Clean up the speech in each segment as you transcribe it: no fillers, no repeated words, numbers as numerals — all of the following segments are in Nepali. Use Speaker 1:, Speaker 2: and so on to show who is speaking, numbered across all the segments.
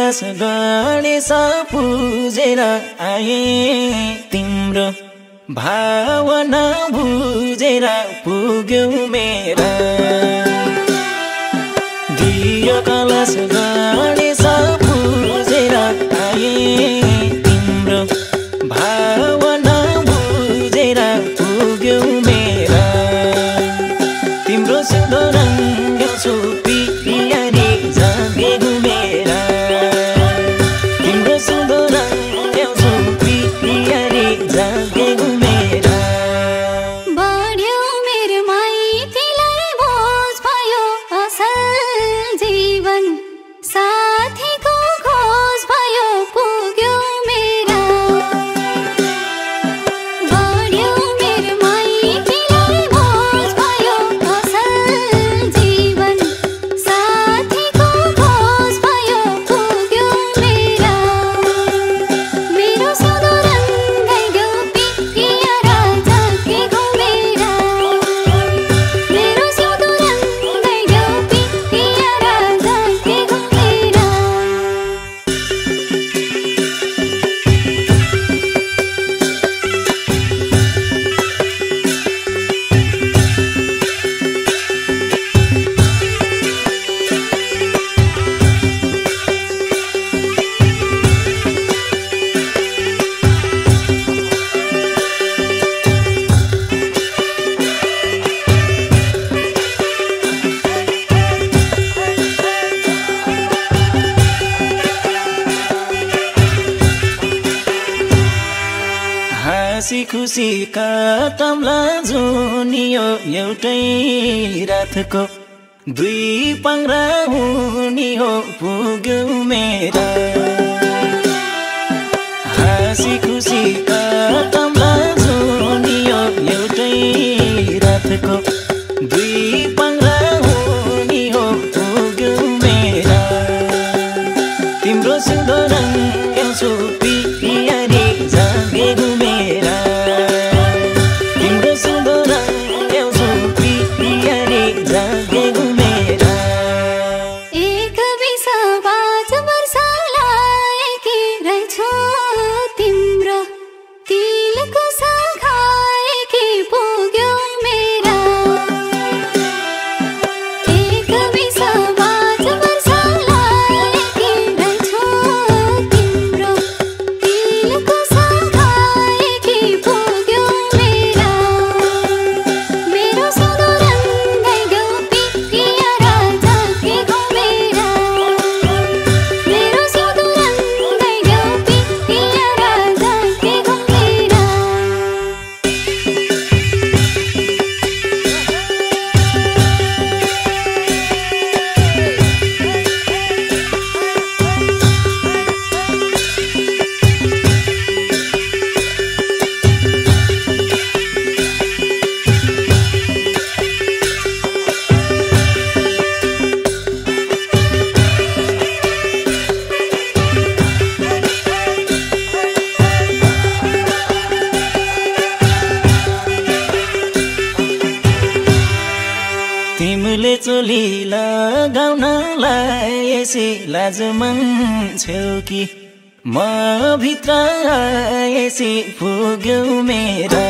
Speaker 1: कलश गणेश पूजेर आए तिम्रो भावना बुझेर पुग्यौ मेरा दियो कलश गणेश पूजेर आए तिम्रो भावना बुझेर पुग्यौ मेरा तिम्रो सुन्दर रङ्ग सुपी पियारी जागे घुमेरा तिम्रो सुन्दर रङ्ग सुपी पियारी जागे घुमेरा
Speaker 2: बढ्यो मेरो माइतीलाई बोझ भयो असल जीवन साथीको खोज भयो पुग्यो मेरा बढ्यो मेरो माइतीलाई बोझ भयो असल जीवन साथीको खोज भयो पुग्यो मेरा मेरो सुन्दर रङ्गै डोपी पियारा जागे घुमेरा मेरो सुन्दर रङ्गै डोपी पियारा जागे घुमेरा
Speaker 1: हाँसी खुसी काटम्ला जुनियो एउटै रातको दुई पाङ्रा हुनी हो पुग्यौ मेरा हाँसी खुसी काटम्ला जुनियो एउटै रातको दुई पाङ्रा हुनी हो पुग्यौ मेरा तिम्रो सुन्दर रङ्ग सुपी पियारी जागे घुमेरा तिम्रो सुन्दर रङ्ग सुपी पियारी जागे घुमेरा
Speaker 2: एक बिस 5 वर्ष लाएकी रहेछु तिम्रो तिलको सखाएकी पुग्यो मेरा एक बिस 5 वर्ष लाएकी रहेछु तिम्रो तिलको सखाएकी पुग्यो मेरा मेरो सुन्दर रङ्गै डोपी पियारा जागे घुमेरा मेरो सुन्दर रङ्गै डोपी पियारा जागे घुमेरा
Speaker 1: तिमीले चोली लगाउनलाई यसै लाज मान्छौ कि म भित्र यसै पुग्यौ मेरा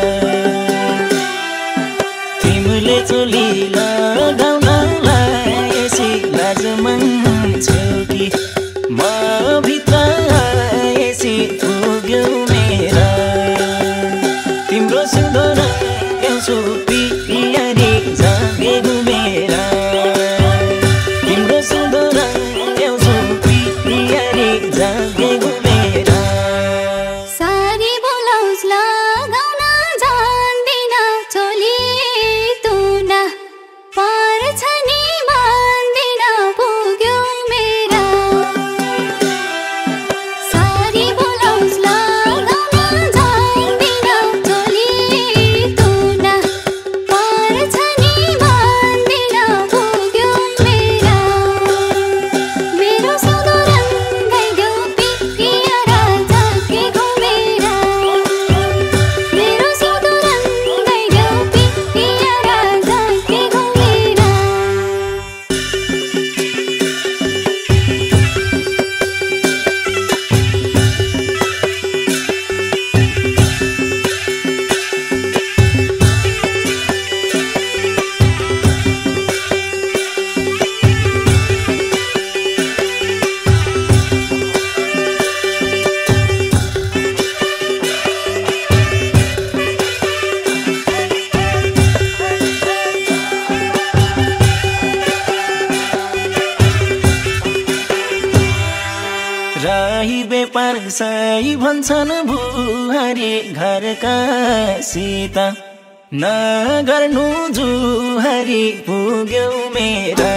Speaker 1: तिमीले चोली लगाउनलाई यसै लाज मान्छौ कि म भित्र यसै पुग्यौ मेरा तिम्रो सुन्दर रङ्ग सुपी पियारी जागे घुमेरा तिम्रो सुन्दर रङ्ग सुपी पियारी जागे घुमेरा
Speaker 2: सारी ब्लाउज लगाउन जान्दिन चोली तुना पर
Speaker 1: पार्सै भन्छन् बुहारी घरका सीता नगर्नु जुहारी पुग्यौ मेरा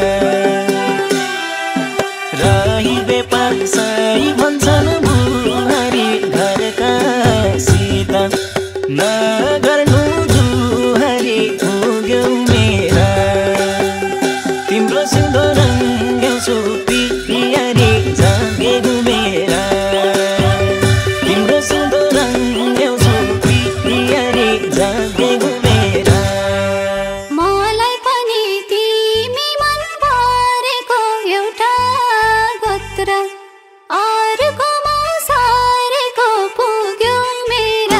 Speaker 1: रही पार्सै भन्छन् बुहारी घरका सीता नगर्नु जुहारी पुग्यौ मेरा तिम्रो सिउँदो रङ्ग्याउँछु पियारी जागेको मेरा तिम्रो सिउँदो रङ्ग्याउँछु पियारी जागेको मेरा
Speaker 2: मलाई पनि तिमी मन परेको एउटा गोत्र अर्कोमा सारेको पुग्यो मेरा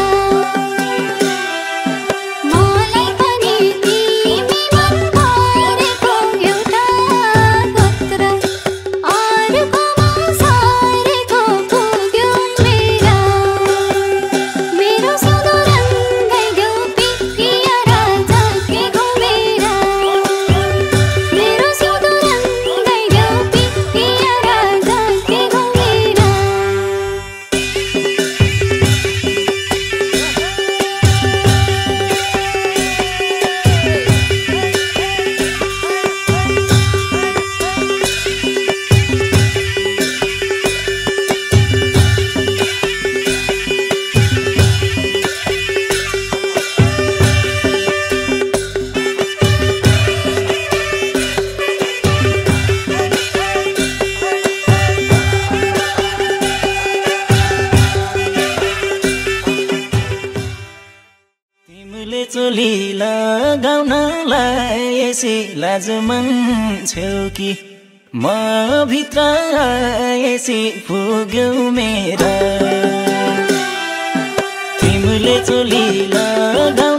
Speaker 2: मलाई पनि तिमी मन परेको एउटा गोत्र अर्कोमा सारेको पुग्यो मेरा मेरो सिउँदो रङ्गाइदेऊ पियारा जागेको मेरा मेरो सिउँदो रङ्गाइदेऊ पियारा जागेको मेरा
Speaker 1: तिमीले चोली लगाउनलाई यसै लाज मान्छौ कि म भित्र यसै पुग्यौ मेरा तिमीले चोली लगाउन